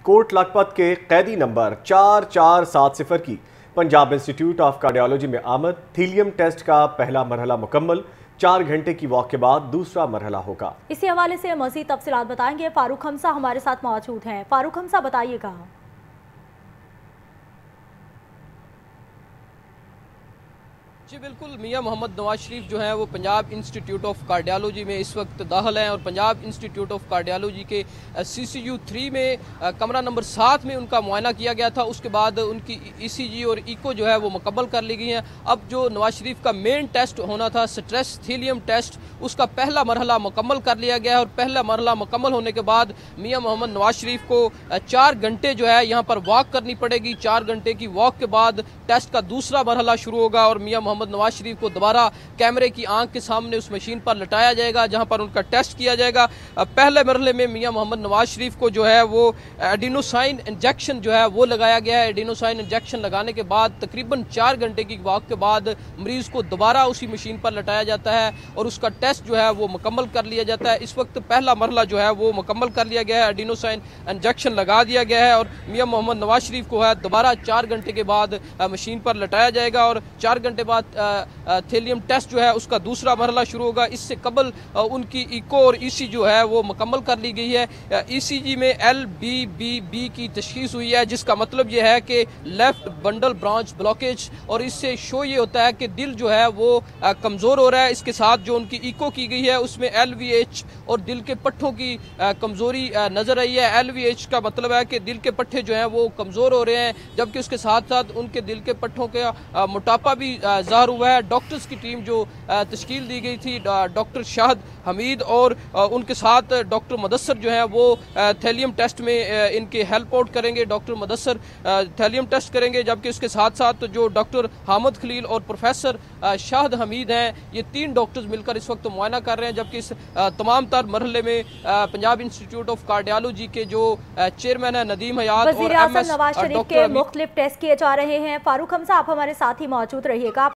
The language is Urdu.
کوٹ لکھپت کے قیدی نمبر 4470 کی پنجاب انسٹیٹیوٹ آف کارڈیالوجی میں آمد۔ تھیلیم ٹیسٹ کا پہلا مرحلہ مکمل، 4 گھنٹے کی واک کے بعد دوسرا مرحلہ ہوگا۔ اسی حوالے سے مزید تفصیلات بتائیں گے فاروق حمزہ ہمارے ساتھ موجود ہیں۔ فاروق حمزہ بتائیے گا۔ جی بالکل، میاں محمد نواز شریف جو ہیں وہ پنجاب انسٹیٹیوٹ آف کارڈیالوجی میں اس وقت داخل ہیں، اور پنجاب انسٹیٹیوٹ آف کارڈیالوجی کے CCU 3 میں کمرہ نمبر 7 میں ان کا معائنہ کیا گیا تھا۔ اس کے بعد ان کی ECG اور ایکو جو ہے وہ مکمل کر لی گئی ہیں۔ اب جو نواز شریف کا مین ٹیسٹ ہونا تھا سٹریس تھیلیم ٹیسٹ، اس کا پہلا مرحلہ مکمل کر لیا گیا ہے، اور پہلا مرحلہ مکمل ہونے کے بعد میاں محمد نواز شریف کو 4 گھنٹے جو ہے یہاں پر واک کرنی پڑے گی۔ 4 گھنٹے کی واک کے بعد ٹیسٹ کا دوسرا مرحلہ شروع ہوگا، اور میاں محمد نواز شریف کو دوبارہ کیمرے کی آنکھ کے سامنے اس مشین پر لٹایا جائے گا جہاں پر ان کا ٹیسٹ کیا جائے گا۔ پہلے مرحلے میں میاں محمد نواز شریف کو جو ہے وہ ایڈینوسائن انجیکشن جو ہے وہ لگایا گیا ہے۔ ایڈینوسائن انجیکشن لگانے کے بعد تقریباً 4 گھنٹے کی واک کے بعد مریض کو دوبارہ اسی مشین پر لٹایا جاتا ہے اور اس کا ٹیسٹ جو ہے وہ مکمل کر لیا جاتا ہے۔ اس وقت پہلا مرحلہ جو ہے وہ مکمل کر لیا گیا ہے، ایڈینوسائن انجیکشن لگا دیا گیا ہے، اور میاں محمد نواز شریف کو ہے دوبارہ 4 گھنٹے کے بعد مشین پر لٹایا جائے گا، اور 4 گھنٹے بعد تھیلیم ٹیسٹ جو ہے اس کا دوسرا مرحلہ شروع ہوگا۔ اس سے قبل ان کی ایکو اور ECG جو ہے وہ مکمل کر لی گئی ہے۔ ECG میں LBBB کی تشخیص ہوئی ہے، جس کا مطلب یہ ہے کہ لیفٹ بنڈل برانچ بلاکیج، اور اس سے شو یہ ہوتا ہے کہ دل جو ہے وہ کمزور ہو رہا ہے۔ اس کے ساتھ جو ان کی ایکو کی گئی ہے اس میں LVH اور دل کے پٹھوں کی کمزوری نظر آئی ہے۔ LVH کا مطلب ہے کہ دل کے پٹھے جو ہیں وہ کمزور ہو رہے ہیں، جبکہ اس کے ساتھ ساتھ ان کے دل کے پٹھوں کا موٹاپا بھی ظاہر ہوا ہے۔ ڈاکٹرز کی ٹیم جو تشکیل دی گئی تھی، ڈاکٹر شاہد حمید اور ان کے ساتھ ڈاکٹر مدثر جو ہیں وہ تھیلیم ٹیسٹ میں ان کے ہیلپ آؤٹ کریں گے۔ ڈاکٹر مدثر تھیلیم ٹیسٹ کریں گے، جبکہ اس کے ساتھ ساتھ جو ڈاکٹر حامد خلیل اور پروفیسر شاہد حمید ہیں، یہ 3 ڈاکٹرز مل کر اس وقت معائنہ کر رہے ہیں، جبکہ اس تمام تر مرحلے میں پنجاب انسٹیٹیوٹ آف کارڈیالوجی کے جو چیئرمین ہیں ندیم حیات اور وزیر اعظم نواز شریف کے مختلف ٹیسٹ کیے جا رہے ہیں۔ فاروق حمزہ آپ ہمارے ساتھ ہی موجود رہیے گا۔